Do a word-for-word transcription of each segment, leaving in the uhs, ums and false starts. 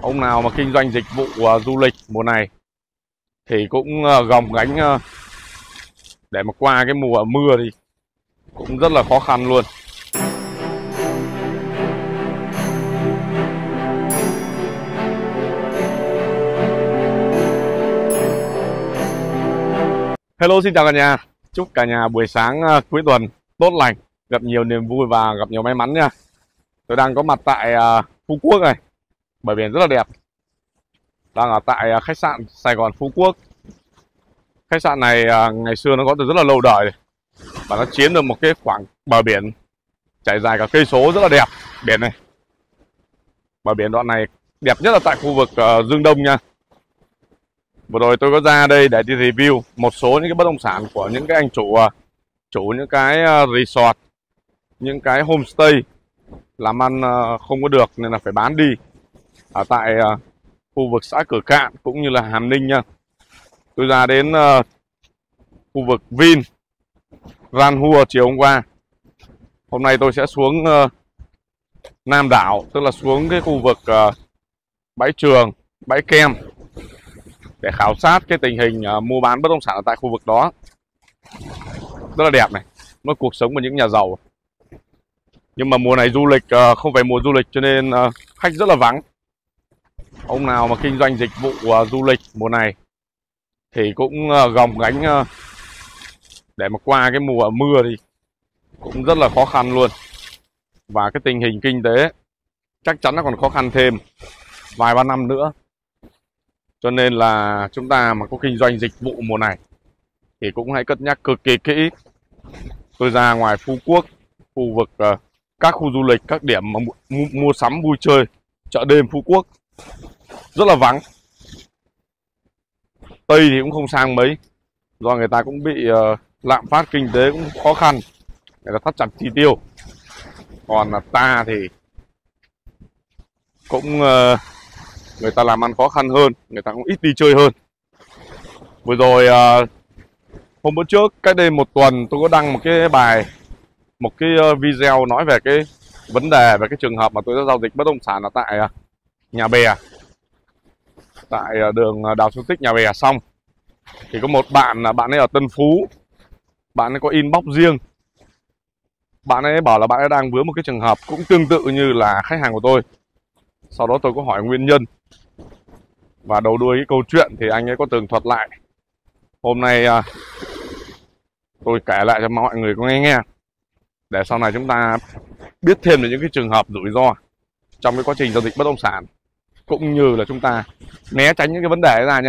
Ông nào mà kinh doanh dịch vụ uh, du lịch mùa này thì cũng uh, gồng gánh uh, để mà qua cái mùa mưa thì cũng rất là khó khăn luôn. Hello, xin chào cả nhà. Chúc cả nhà buổi sáng uh, cuối tuần tốt lành, gặp nhiều niềm vui và gặp nhiều may mắn nha. Tôi đang có mặt tại uh, Phú Quốc này, bờ biển rất là đẹp. Đang ở tại uh, khách sạn Sài Gòn Phú Quốc. Khách sạn này uh, ngày xưa nó có từ rất là lâu đời rồi, và nó chiếm được một cái khoảng bờ biển trải dài cả cây số rất là đẹp. Biển này, bờ biển đoạn này đẹp nhất là tại khu vực uh, Dương Đông nha. Vừa rồi tôi có ra đây để đi review một số những cái bất động sản của những cái anh chủ uh, chủ những cái uh, resort, những cái homestay làm ăn uh, không có được nên là phải bán đi ở tại uh, khu vực xã Cửa Cạn cũng như là Hàm Ninh nha. Tôi ra đến uh, khu vực Vin Ran Hua chiều hôm qua. Hôm nay tôi sẽ xuống uh, Nam đảo, tức là xuống cái khu vực uh, bãi Trường, bãi Kem để khảo sát cái tình hình uh, mua bán bất động sản ở tại khu vực đó. Rất là đẹp này, nó cuộc sống của những nhà giàu. Nhưng mà mùa này du lịch uh, không phải mùa du lịch cho nên uh, khách rất là vắng. Ông nào mà kinh doanh dịch vụ uh, du lịch mùa này thì cũng uh, gồng gánh uh, để mà qua cái mùa mưa thì cũng rất là khó khăn luôn. Và cái tình hình kinh tế chắc chắn nó còn khó khăn thêm vài ba năm nữa. Cho nên là chúng ta mà có kinh doanh dịch vụ mùa này thì cũng hãy cân nhắc cực kỳ kỹ. Tôi ra ngoài Phú Quốc, khu vực uh, các khu du lịch, các điểm mà mua, mua sắm vui chơi, chợ đêm Phú Quốc rất là vắng. Tây thì cũng không sang mấy, do người ta cũng bị uh, lạm phát kinh tế cũng khó khăn, người ta thắt chặt chi tiêu. Còn là ta thì cũng uh, người ta làm ăn khó khăn hơn, người ta cũng ít đi chơi hơn. Vừa rồi uh, hôm bữa trước, cách đây một tuần, tôi có đăng một cái bài, một cái uh, video nói về cái vấn đề, về cái trường hợp mà tôi đã giao dịch bất động sản ở tại uh, Nhà Bè, tại uh, đường Đào Xuân Tích, Nhà Bè xong. Thì có một bạn, bạn ấy ở Tân Phú, bạn ấy có inbox riêng. Bạn ấy bảo là bạn ấy đang vướng một cái trường hợp cũng tương tự như là khách hàng của tôi. Sau đó tôi có hỏi nguyên nhân, và đầu đuôi cái câu chuyện thì anh ấy có tường thuật lại. Hôm nay uh, tôi kể lại cho mọi người có nghe nghe, để sau này chúng ta biết thêm về những cái trường hợp rủi ro trong cái quá trình giao dịch bất động sản, cũng như là chúng ta né tránh những cái vấn đề ra nha.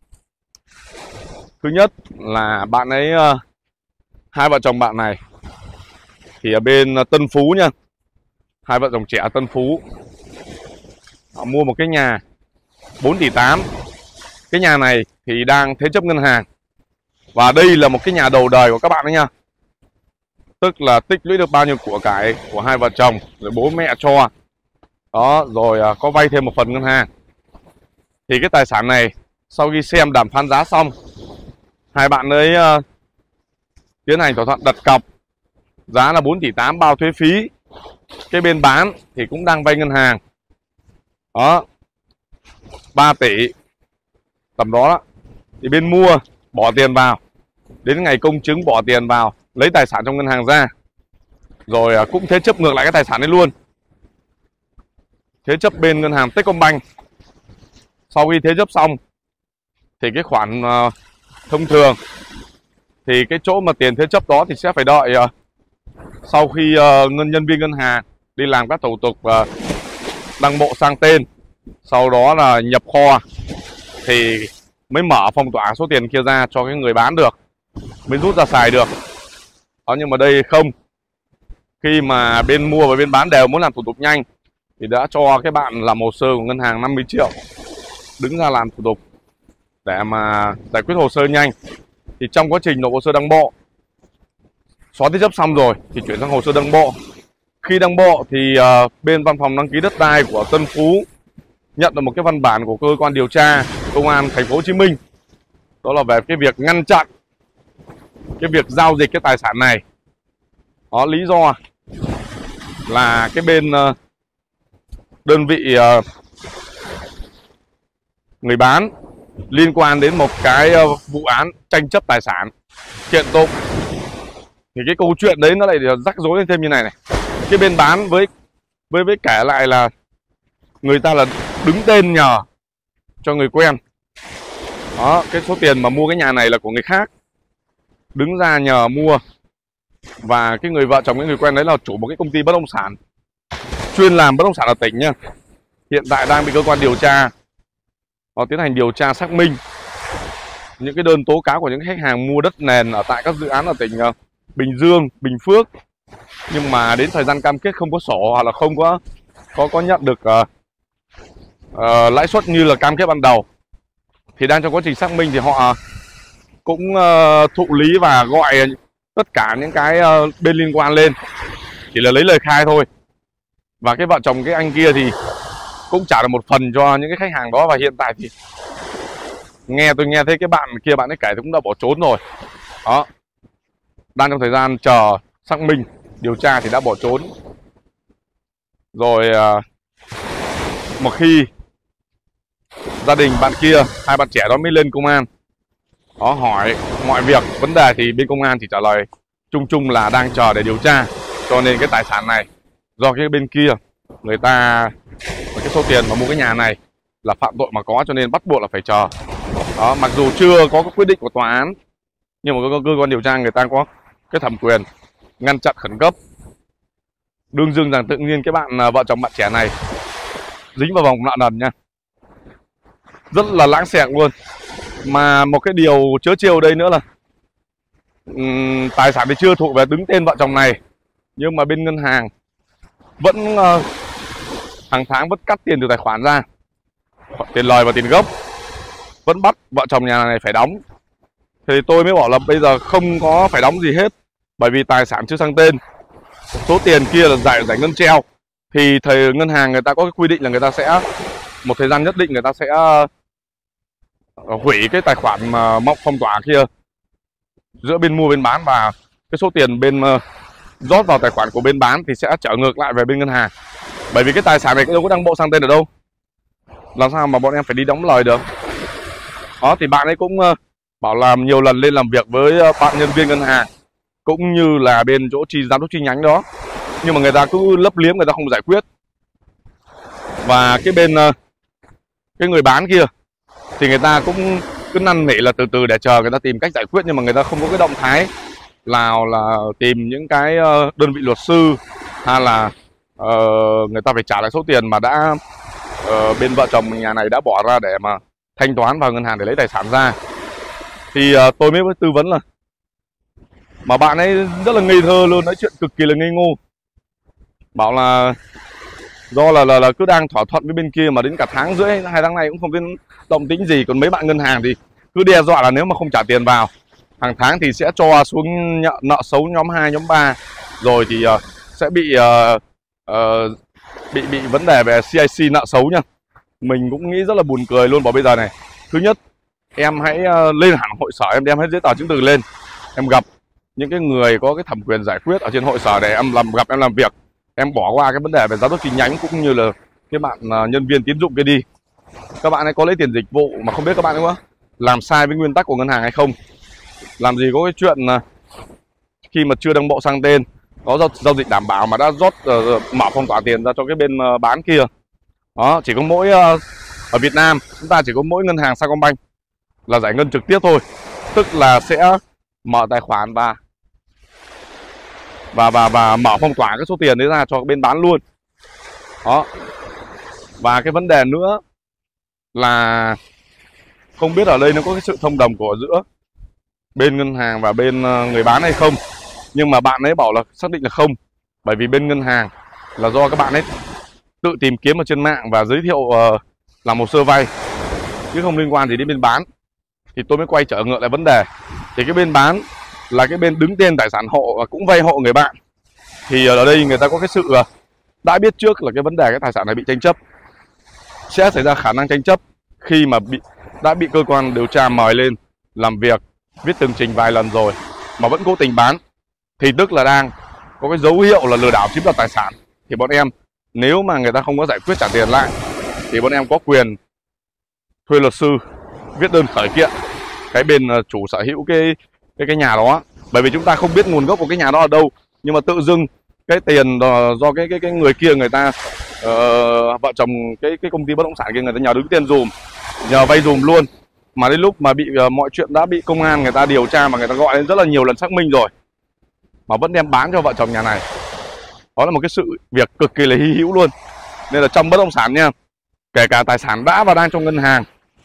Thứ nhất là bạn ấy, uh, hai vợ chồng bạn này thì ở bên Tân Phú nha, hai vợ chồng trẻ Tân Phú, họ mua một cái nhà bốn tỷ tám. Cái nhà này thì đang thế chấp ngân hàng, và đây là một cái nhà đầu đời của các bạn đấy nha. Tức là tích lũy được bao nhiêu của cải của hai vợ chồng, rồi bố mẹ cho đó, rồi có vay thêm một phần ngân hàng. Thì cái tài sản này sau khi xem đàm phán giá xong, hai bạn ấy uh, tiến hành thỏa thuận đặt cọc, giá là bốn tỷ tám bao thuế phí. Cái bên bán thì cũng đang vay ngân hàng đó, ba tỷ tầm đó, đó. Thì bên mua bỏ tiền vào, đến ngày công chứng bỏ tiền vào, lấy tài sản trong ngân hàng ra, rồi cũng thế chấp ngược lại cái tài sản ấy luôn. Thế chấp bên ngân hàng Techcombank. Sau khi thế chấp xong thì cái khoản uh, thông thường thì cái chỗ mà tiền thế chấp đó thì sẽ phải đợi uh, sau khi uh, ngân nhân viên ngân hàng đi làm các thủ tục uh, đăng bộ sang tên, sau đó là nhập kho thì mới mở phong tỏa số tiền kia ra cho cái người bán được, mới rút ra xài được đó. Nhưng mà đây không, khi mà bên mua và bên bán đều muốn làm thủ tục nhanh thì đã cho cái bạn làm hồ sơ của ngân hàng năm mươi triệu đứng ra làm thủ tục để mà giải quyết hồ sơ nhanh. Thì trong quá trình nộp hồ sơ đăng bộ, xóa thế chấp xong rồi thì chuyển sang hồ sơ đăng bộ. Khi đăng bộ thì uh, bên văn phòng đăng ký đất đai của Tân Phú nhận được một cái văn bản của cơ quan điều tra công an thành phố Hồ Chí Minh, đó là về cái việc ngăn chặn cái việc giao dịch cái tài sản này. Đó, lý do là cái bên uh, đơn vị uh, người bán liên quan đến một cái vụ án tranh chấp tài sản kiện tụng. Thì cái câu chuyện đấy nó lại rắc rối lên thêm như này này. Cái bên bán với với với kể lại là người ta là đứng tên nhờ cho người quen. Đó, cái số tiền mà mua cái nhà này là của người khác, đứng ra nhờ mua. Và cái người vợ chồng, cái người quen đấy là chủ một cái công ty bất động sản, chuyên làm bất động sản ở tỉnh nha. Hiện tại đang bị cơ quan điều tra họ tiến hành điều tra xác minh những cái đơn tố cáo của những khách hàng mua đất nền ở tại các dự án ở tỉnh Bình Dương, Bình Phước, nhưng mà đến thời gian cam kết không có sổ hoặc là không có có có nhận được uh, uh, lãi suất như là cam kết ban đầu. Thì đang trong quá trình xác minh thì họ cũng uh, thụ lý và gọi tất cả những cái uh, bên liên quan lên, chỉ là lấy lời khai thôi. Và cái vợ chồng cái anh kia thì cũng trả được một phần cho những cái khách hàng đó. Và hiện tại thì nghe tôi nghe thấy cái bạn kia, bạn ấy kể thì cũng đã bỏ trốn rồi. Đó, đang trong thời gian chờ xác minh điều tra thì đã bỏ trốn rồi. uh, Một khi gia đình bạn kia, hai bạn trẻ đó mới lên công an đó hỏi mọi việc vấn đề, thì bên công an chỉ trả lời chung chung là đang chờ để điều tra. Cho nên cái tài sản này do cái bên kia người ta, cái số tiền mà mua cái nhà này là phạm tội mà có, cho nên bắt buộc là phải chờ. Đó, mặc dù chưa có quyết định của tòa án, nhưng mà cơ quan điều tra người ta có cái thẩm quyền ngăn chặn khẩn cấp. Đương dưng rằng tự nhiên cái bạn vợ chồng bạn trẻ này dính vào vòng nợ nần nha, rất là lãng xẹt luôn. Mà một cái điều trớ trêu đây nữa là um, tài sản thì chưa thuộc về đứng tên vợ chồng này, nhưng mà bên ngân hàng vẫn uh, hàng tháng vẫn cắt tiền từ tài khoản ra, tiền lời và tiền gốc, vẫn bắt vợ chồng nhà này phải đóng. Thì tôi mới bảo là bây giờ không có phải đóng gì hết, bởi vì tài sản chưa sang tên. Số tiền kia là giải giải ngân treo, thì thời ngân hàng người ta có cái quy định là người ta sẽ một thời gian nhất định người ta sẽ uh, hủy cái tài khoản mà mong phong tỏa kia giữa bên mua bên bán, và cái số tiền bên uh, rót vào tài khoản của bên bán thì sẽ trở ngược lại về bên ngân hàng. Bởi vì cái tài sản này đâu có đăng bộ sang tên ở đâu, làm sao mà bọn em phải đi đóng lời được. Đó, thì bạn ấy cũng uh, bảo làm nhiều lần lên làm việc với uh, bạn nhân viên ngân hàng cũng như là bên chỗ chi giám đốc chi nhánh đó, nhưng mà người ta cứ lấp liếm, người ta không giải quyết. Và cái bên uh, cái người bán kia thì người ta cũng cứ năn nỉ là từ từ để chờ người ta tìm cách giải quyết, nhưng mà người ta không có cái động thái nào là tìm những cái uh, đơn vị luật sư, hay là uh, người ta phải trả lại số tiền mà đã uh, bên vợ chồng nhà này đã bỏ ra để mà thanh toán vào ngân hàng để lấy tài sản ra. Thì uh, tôi mới tư vấn là mà bạn ấy rất là ngây thơ luôn, nói chuyện cực kỳ là ngây ngô, bảo là do là, là là cứ đang thỏa thuận với bên kia mà đến cả tháng rưỡi hai tháng này cũng không biết động tĩnh gì. Còn mấy bạn ngân hàng thì cứ đe dọa là nếu mà không trả tiền vào hàng tháng thì sẽ cho xuống nợ, nợ xấu nhóm hai, nhóm ba, rồi thì uh, sẽ bị uh, uh, bị bị vấn đề về xê i xê nợ xấu nha. Mình cũng nghĩ rất là buồn cười luôn. Bảo bây giờ này, thứ nhất em hãy uh, lên hẳn hội sở, em đem hết giấy tờ chứng từ lên, em gặp những cái người có cái thẩm quyền giải quyết ở trên hội sở để em làm gặp em làm việc. Em bỏ qua cái vấn đề về giám đốc chi nhánh cũng như là cái bạn uh, nhân viên tín dụng kia đi. Các bạn ấy có lấy tiền dịch vụ mà không biết các bạn ấy có làm sai với nguyên tắc của ngân hàng hay không. Làm gì có cái chuyện uh, khi mà chưa đăng bộ sang tên có giao, giao dịch đảm bảo mà đã rót uh, mở phong tỏa tiền ra cho cái bên uh, bán kia. Đó, chỉ có mỗi uh, ở Việt Nam chúng ta chỉ có mỗi ngân hàng Sacombank là giải ngân trực tiếp thôi, tức là sẽ mở tài khoản và và và và mở phong tỏa cái số tiền đấy ra cho bên bán luôn. Đó. Và cái vấn đề nữa là không biết ở đây nó có cái sự thông đồng của giữa bên ngân hàng và bên người bán hay không, nhưng mà bạn ấy bảo là xác định là không, bởi vì bên ngân hàng là do các bạn ấy tự tìm kiếm ở trên mạng và giới thiệu uh, làm hồ sơ vay, chứ không liên quan gì đến bên bán. Thì tôi mới quay trở ngược lại vấn đề, thì cái bên bán là cái bên đứng tên tài sản hộ và cũng vay hộ người bạn. Thì ở đây người ta có cái sự uh, đã biết trước là cái vấn đề cái tài sản này bị tranh chấp, sẽ xảy ra khả năng tranh chấp khi mà bị đã bị cơ quan điều tra mời lên làm việc, viết tường trình vài lần rồi mà vẫn cố tình bán, thì tức là đang có cái dấu hiệu là lừa đảo chiếm đoạt tài sản. Thì bọn em nếu mà người ta không có giải quyết trả tiền lại thì bọn em có quyền thuê luật sư viết đơn khởi kiện cái bên chủ sở hữu cái cái cái nhà đó, bởi vì chúng ta không biết nguồn gốc của cái nhà đó ở đâu, nhưng mà tự dưng cái tiền do cái cái cái người kia người ta uh, vợ chồng cái cái công ty bất động sản kia người ta nhờ đứng tiền dùm, nhờ vay dùm luôn, mà đến lúc mà bị uh, mọi chuyện đã bị công an người ta điều tra mà người ta gọi đến rất là nhiều lần xác minh rồi mà vẫn đem bán cho vợ chồng nhà này. Đó là một cái sự việc cực kỳ là hy hữu luôn. Nên là trong bất động sản nha, kể cả tài sản đã và đang trong ngân hàng,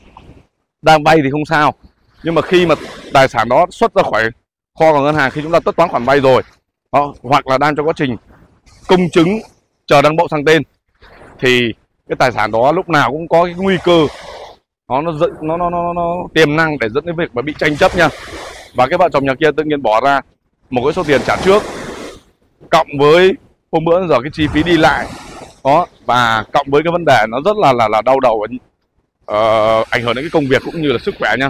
đang vay thì không sao, nhưng mà khi mà tài sản đó xuất ra khỏi kho của ngân hàng khi chúng ta tất toán khoản vay rồi đó, hoặc là đang trong quá trình công chứng chờ đăng bộ sang tên, thì cái tài sản đó lúc nào cũng có cái nguy cơ nó nó dẫn nó nó nó, nó tiềm năng để dẫn đến việc mà bị tranh chấp nha. Và cái vợ chồng nhà kia tự nhiên bỏ ra một cái số tiền trả trước, cộng với hôm bữa giờ cái chi phí đi lại đó, và cộng với cái vấn đề nó rất là là là đau đầu, uh, ảnh hưởng đến cái công việc cũng như là sức khỏe nha.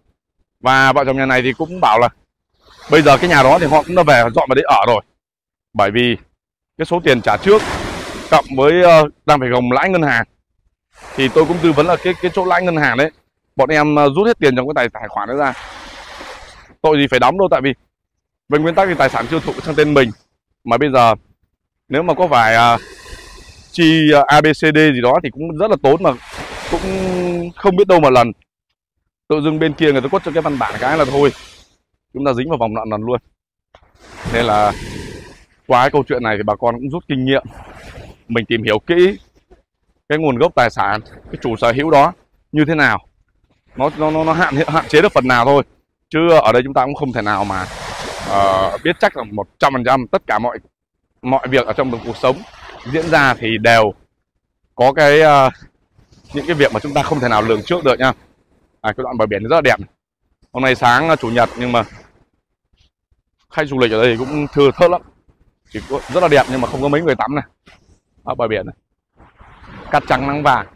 Và vợ chồng nhà này thì cũng bảo là bây giờ cái nhà đó thì họ cũng đã về dọn vào đấy ở rồi, bởi vì cái số tiền trả trước cộng với uh, đang phải gồng lãi ngân hàng. Thì tôi cũng tư vấn là cái cái chỗ lãi ngân hàng đấy bọn em uh, rút hết tiền trong cái tài tài khoản đó ra, tội gì phải đóng đâu, tại vì về nguyên tắc thì tài sản chưa thuộc sang tên mình, mà bây giờ nếu mà có phải uh, chi uh, a bê xê đê gì đó thì cũng rất là tốn, mà cũng không biết đâu mà lần. Tự dưng bên kia người ta quất cho cái văn bản cái là thôi chúng ta dính vào vòng nợ nần luôn. Nên là qua cái câu chuyện này thì bà con cũng rút kinh nghiệm, mình tìm hiểu kỹ cái nguồn gốc tài sản, cái chủ sở hữu đó như thế nào, nó nó nó hạn hạn chế được phần nào thôi, chứ ở đây chúng ta cũng không thể nào mà uh, biết chắc là một trăm phần trăm tất cả mọi mọi việc ở trong cuộc sống diễn ra thì đều có cái uh, những cái việc mà chúng ta không thể nào lường trước được nha. À, cái đoạn bờ biển rất là đẹp. Hôm nay sáng chủ nhật nhưng mà khách du lịch ở đây cũng thưa thớt lắm, chỉ có rất là đẹp nhưng mà không có mấy người tắm này. Ở bờ biển này cát trắng nắng vàng.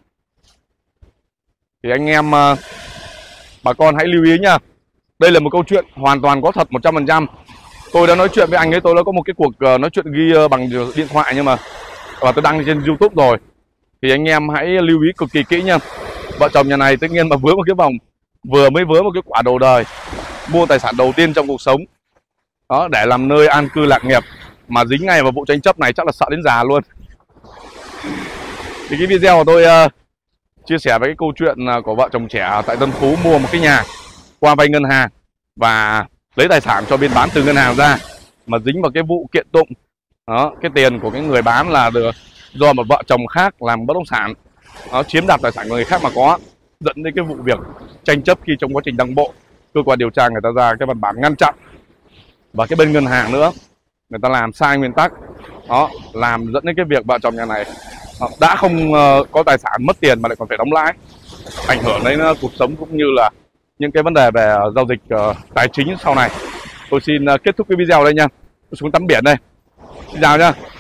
Thì anh em uh, bà con hãy lưu ý nha, đây là một câu chuyện hoàn toàn có thật một trăm phần trăm. Tôi đã nói chuyện với anh ấy, tôi đã có một cái cuộc uh, nói chuyện ghi uh, bằng điện thoại, nhưng mà và tôi đăng trên YouTube rồi. Thì anh em hãy lưu ý cực kỳ kỹ nha. Vợ chồng nhà này tất nhiên mà vướng một cái vòng, vừa mới vướng một cái quả đầu đời, mua tài sản đầu tiên trong cuộc sống đó để làm nơi an cư lạc nghiệp, mà dính ngay vào vụ tranh chấp này chắc là sợ đến già luôn. Thì cái video của tôi uh, chia sẻ với cái câu chuyện uh, của vợ chồng trẻ tại Tân Phú mua một cái nhà qua vay ngân hàng và lấy tài sản cho bên bán từ ngân hàng ra, mà dính vào cái vụ kiện tụng đó, cái tiền của cái người bán là được do một vợ chồng khác làm bất động sản nó chiếm đoạt tài sản của người khác mà có, dẫn đến cái vụ việc tranh chấp khi trong quá trình đăng bộ cơ quan điều tra người ta ra cái văn bản ngăn chặn. Và cái bên ngân hàng nữa người ta làm sai nguyên tắc đó, làm dẫn đến cái việc vợ chồng nhà này đã không uh, có tài sản mất tiền mà lại còn phải đóng lãi, ảnh hưởng đến uh, cuộc sống cũng như là những cái vấn đề về uh, giao dịch uh, tài chính sau này. Tôi xin uh, kết thúc cái video đây nha. Tôi xuống tắm biển đây. Xin chào nha.